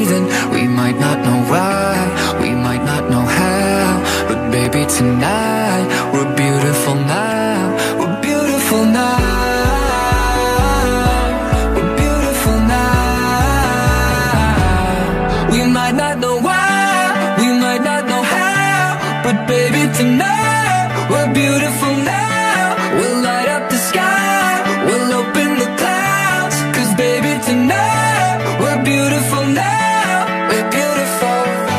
breathing. We might not know why, we might not know how, but baby tonight, we're beautiful now. We're beautiful now. We're beautiful now. We might not know why, we might not know how, but baby tonight, we're beautiful now. We'll light up the sky, we'll open the clouds, 'cause baby tonight, we're beautiful now. We're beautiful.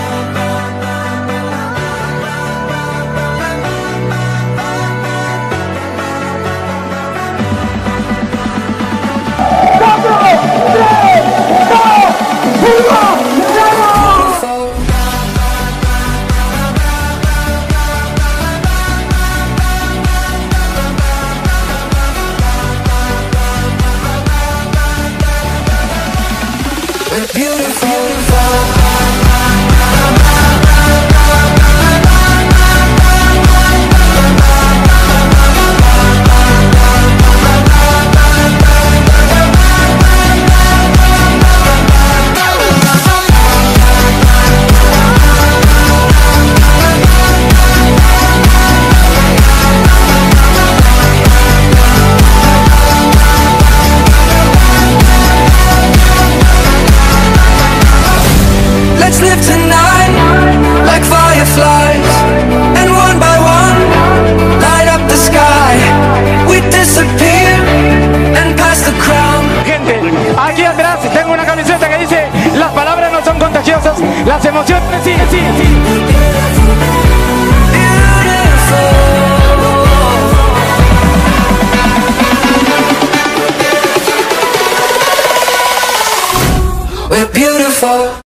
We're beautiful. Let's live tonight like fireflies, and one by one light up the sky. We disappear and pass the crown. Gente, aquí atrás tengo una camiseta que dice: las palabras no son contagiosas, las emociones sí, sí, sí. We're beautiful.